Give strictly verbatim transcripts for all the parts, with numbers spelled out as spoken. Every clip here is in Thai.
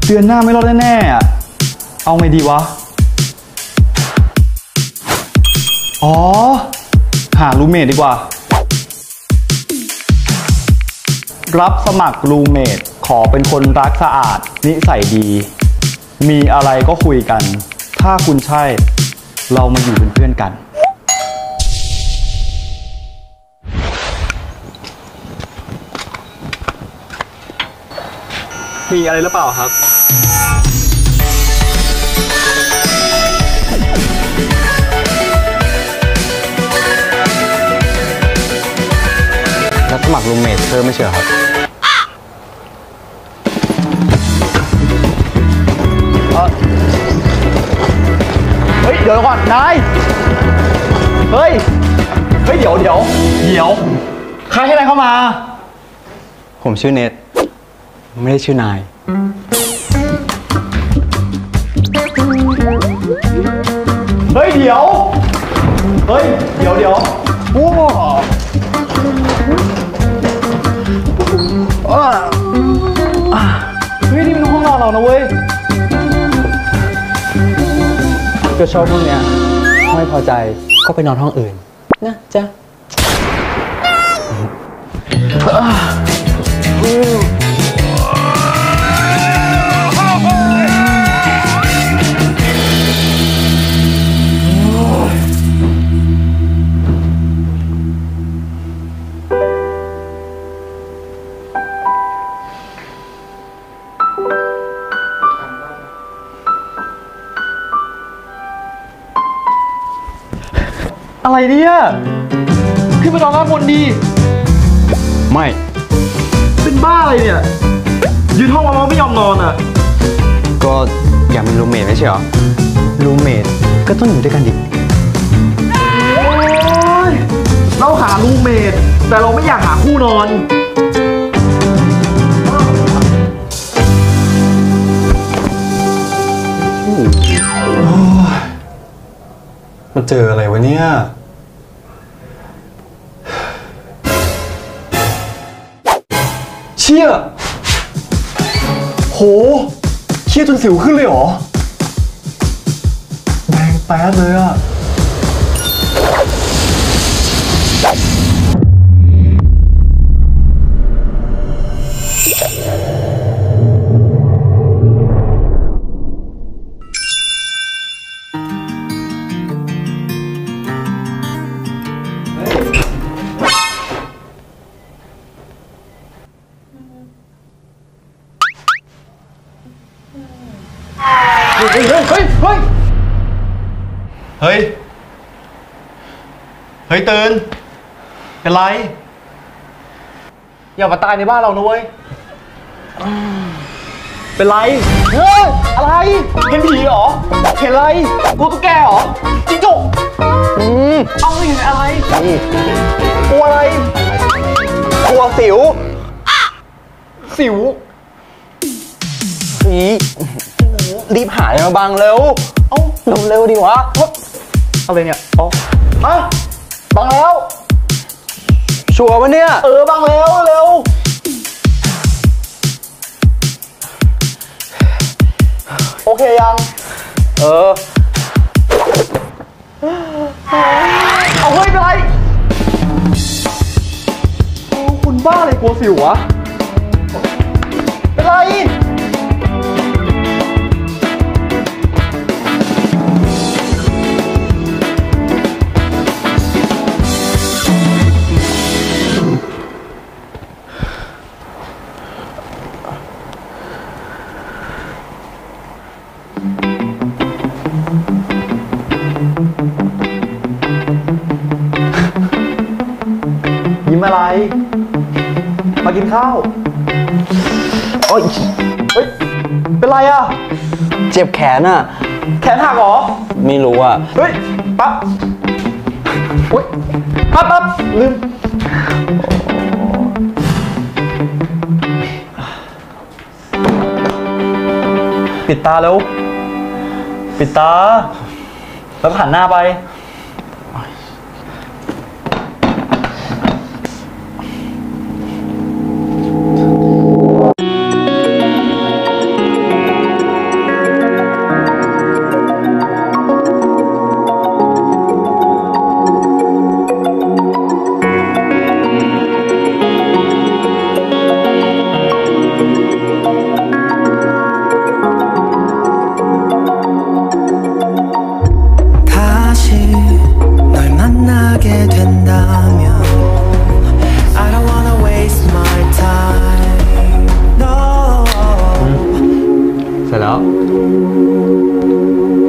เดือนหน้าไม่รอดแน่ๆอ่ะเอาไงดีวะอ๋อหารูเมทดีกว่ารับสมัครรูเมทขอเป็นคนรักสะอาดนิสัยดีมีอะไรก็คุยกันถ้าคุณใช่เรามาอยู่เป็นเพื่อนกันมีอะไรหรือเปล่าครับรับสมัครรูมเมทเธอไม่เชื่อครับเฮ้ยเดี๋ยวก่อนนายเฮ้ยเฮ้ยเดี๋ยวเดี๋ยวเดี๋ยวใครให้นายเข้ามาผมชื่อเนทไม่ได้ชื่อนายเฮ้ยเดี๋ยวเฮ้ยเดี๋ยวเดี๋ยวโอ้เฮ้ยนี่มันห้องนอนเรานะเว้ยก็ชอบพวกเนี้ยไม่พอใจก็ไปนอนห้องอื่นนะจ๊ะอะไรเนี่ยขึ้นไปนอนด้านบนดีไม่เป็นบ้าอะไรเนี่ยยืนห้องมาไม่ยอมนอนอ่ะก็อยากมีรูมเมทไม่ใช่เหรอรูมเมทก็ต้องอยู่ด้วยกันดิโอ้ยเราหารูมเมทแต่เราไม่อยากหาคู่นอนมาเจออะไรวะเนี่ยเชี่ยโหเชี่ยจนสิวขึ้นเลยเหรอแดงแป๊ดเลยอะเฮ้ย เฮ้ย เฮ้ย เฮ้ย เฮ้ยตื่นเป็นไรอย่ามาตายในบ้านเรานะเว้ยเป็นไรเฮ้ยอะไรเห็นผีเหรอเห็นอะไรกลัวตุ๊กแกเหรอจิ้งจกอืมเอาไม่เห็นอะไรกลัวอะไรกลัวสิวสิวผีรีบหามาบังเร็วเอ้าเร็วเร็วดีวะอะไรเนี่ยอ๋ออ่ะบังแล้วชัวร์ปะเนี่ยเออบังแล้วเร็วโอเคยังเออเอาเฮ้ยเป็นไรโอ้คุณบ้าเลยกลัวสิววะเป็นไรยิ้มอะไรมากินข้าวโอ้ยเฮ้ยเป็นไรอ่ะเจ็บแขนอ่ะแขนหักเหรอไม่รู้อ่ะเฮ้ยปั๊บโอ้ยปั๊บปั๊บลืมปิดตาแล้วปิดตาแล้วก็หันหน้าไป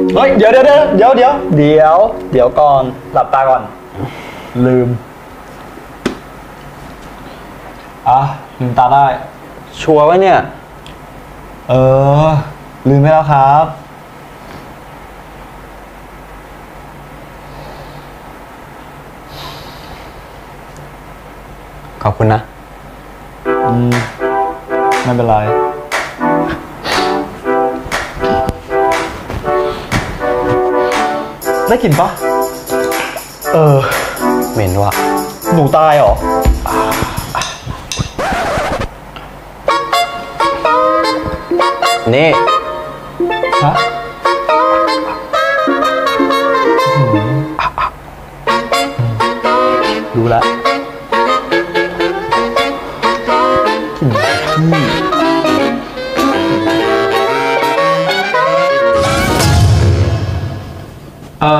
เฮ้ยเดี๋ยวเดี๋ยวเดี๋ยวเดี๋ยวเดี๋ยวเดี๋ยวเดี๋ยวก่อนหลับตาก่อนลืมอ่ะลืมตาได้ชัวร์วะเนี่ยเออลืมไปแล้วครับขอบคุณนะอืมไม่เป็นไรได้กลิ่นปะเออเหม็นว่ะหนูตายเหรอนี่ฮะรู้แล้วกลิ่นขี้เออ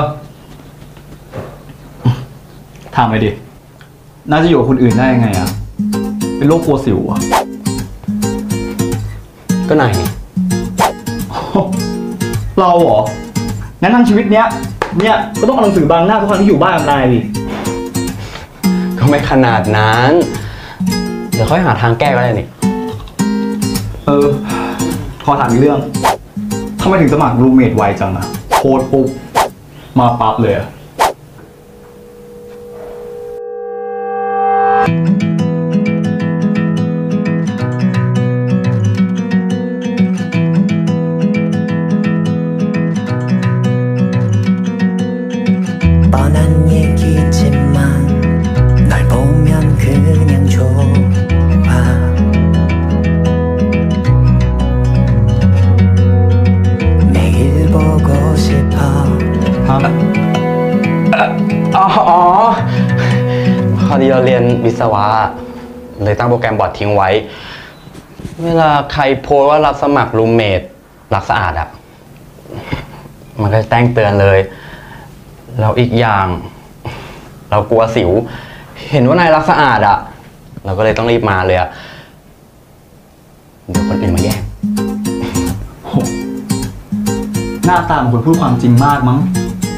ถามไปดิน่าจะอยู่กับคนอื่นได้ยังไงอะเป็นโรคกลัวสิวอะก็นายนี่เราเหรองั้นทั้งชีวิตเนี้ยเนี่ยก็ต้องเอาหนังสือบังหน้าทุกครั้งที่อยู่บ้านกับนายดิก็ไม่ขนาดนั้นเดี๋ยวค่อยหาทางแก้ก็ได้นี่เออขอถามอีกเรื่องทำไมถึงสมัครรูเมทไวจังอะโพสปุ๊บมาปั๊บเลยอะอ๋อพอดีเราเรียนวิศวะเลยตั้งโปรแกรมบอร์ดทิ้งไว้เวลาใครโพสว่ารับสมัครรูมเมทรักสะอาดอ่ะมันก็แจ้งเตือนเลยแล้วอีกอย่างเรากลัวสิวเห็นว่านายรักสะอาดอ่ะเราก็เลยต้องรีบมาเลยอ่ะเดี๋ยวคนอื่นมาแย่งหน้าตาเหมือนคนพูดความจริงมากมั้ง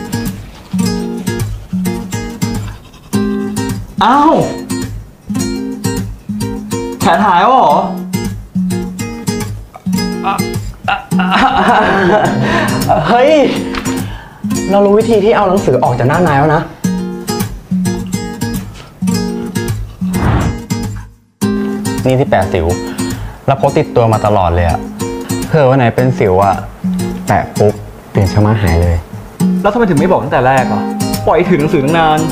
อ้าวแขนหายแล้วเหรอเฮ้ยเรารู้วิธีที่เอาหนังสือออกจากหน้านายแล้วนะนี่ที่แปะสิวแล้วพกติดตัวมาตลอดเลยอะเผื่อวันไหนเป็นสิวอะแปะปุ๊บตื่นเช้ามาหายเลยแล้วทำไมถึงไม่บอกตั้งแต่แรกอ่ะปล่อยถือหนังสือตั้งนาน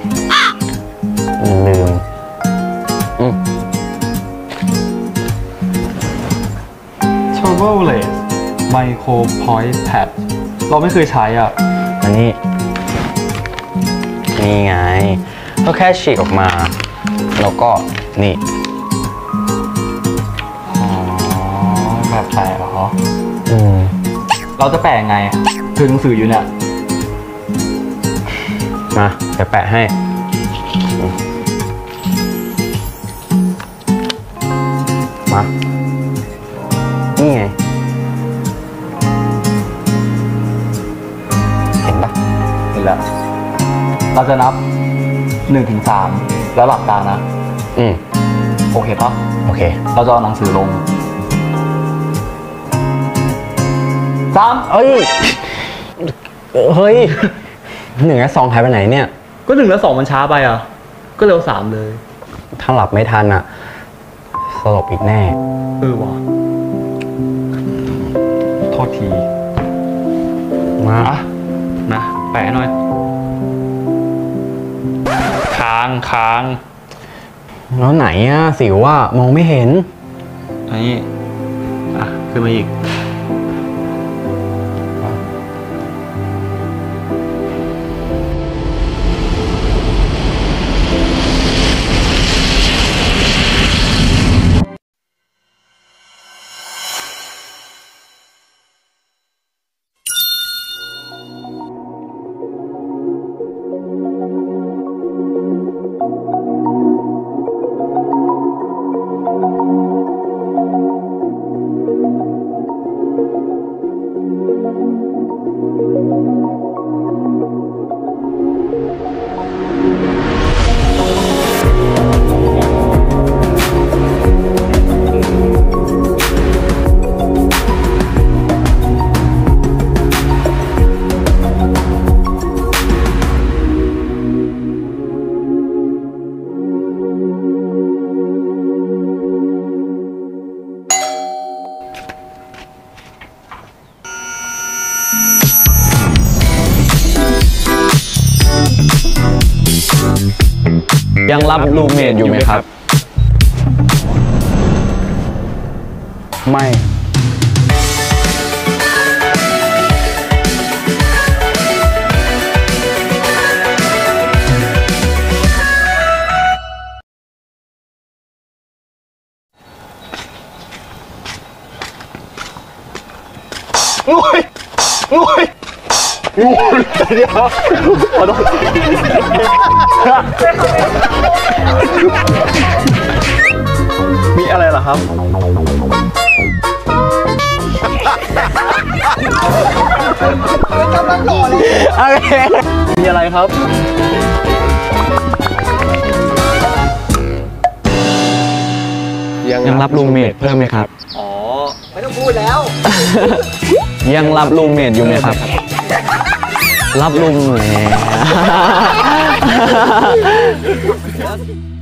ลืมอืม Travelers Micro Point Pad เราไม่เคยใช้อ่ะอันนี้นี่ไงก็แค่ฉีกออกมาแล้วก็นี่อ๋อแบบแปะเหรออืมเราจะแปะไงถือหนังสืออยู่เนี่ยมาเดี๋ยวแปะให้มานี่ไงเห็นปะเห็นแล้วเราจะนับหนึ่งถึงสามแล้วหลับตานะอืมโอเคปะโอเคเราจะเอาหนังสือลงสามเอ้ยเฮ้ยหนึ่งและสองหายไปไหนเนี่ยก็หนึ่งและสองมันช้าไปอ่ะก็เร็วสามเลยถ้าหลับไม่ทันอ่ะสลบอีกแน่เออวะโทษทีมานะแปะหน่อยค้างค้างแล้วไหนอ่ะสิวอ่ะมองไม่เห็นอันนี้อ่ะขึ้นมาอีกยังรับรูมเมทอยู่ไหมครับ ไม่งวยงวยงวยเดี๋ยวขอโทษมีอะไรเหรอครับโอเคมีอะไรครับยังรับรูมเมทเพิ่มไหมครับอ๋อ ไม่ต้องพูดแล้วยังรับรูมเมทอยู่ไหมครับ รับรูมเมท